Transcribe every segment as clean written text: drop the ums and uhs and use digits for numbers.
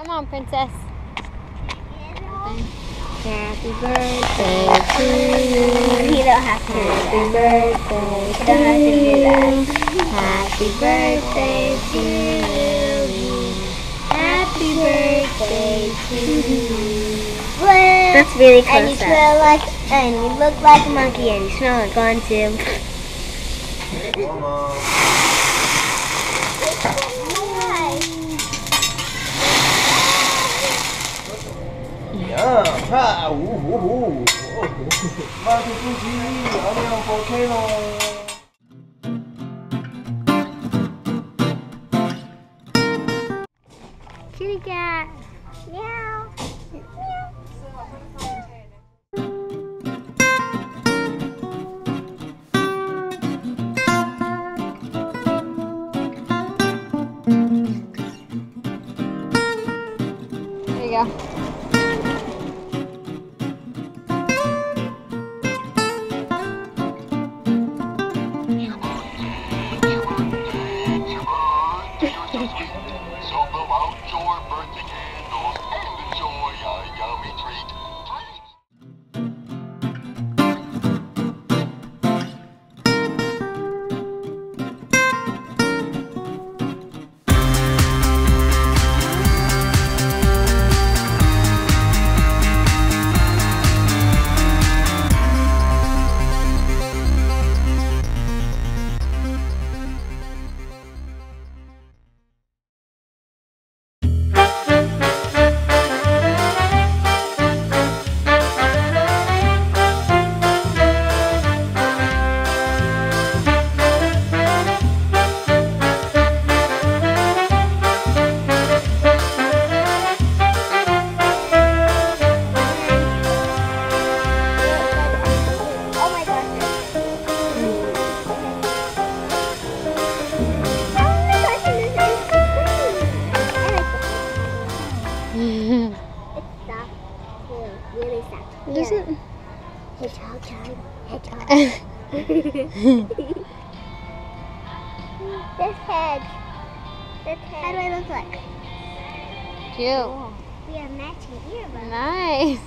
Come on, princess. Happy birthday to you. You don't have to do that. Happy birthday to Lilly. Happy birthday to you. That's really close. And you smell like, and you look like a monkey, and you smell like one too. 야, 우후후. 마트 꾸지, 아니면 볼케이노. Kitty cat. Meow. There you go. So blow out your birthday candles and enjoy a yummy treat. Really soft. Does it? Hedgehog. This head. How do I look like? Cute. We have matching earbuds. Nice.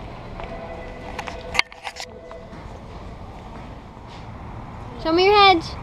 Show me your head.